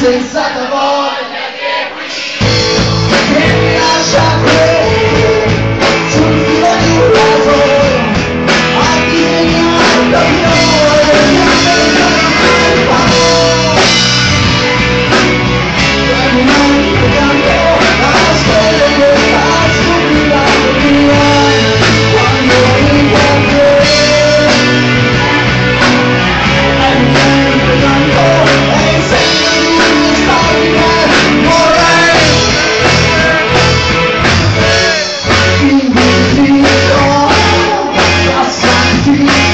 senza tua voglia che mi lascia qui sul filo di un caso a disegnare la fiore che mi terminando canto a stelle questa stupida follia quando mi guardi è niente tanto è il segno di un'estate che vorrei invisito passanti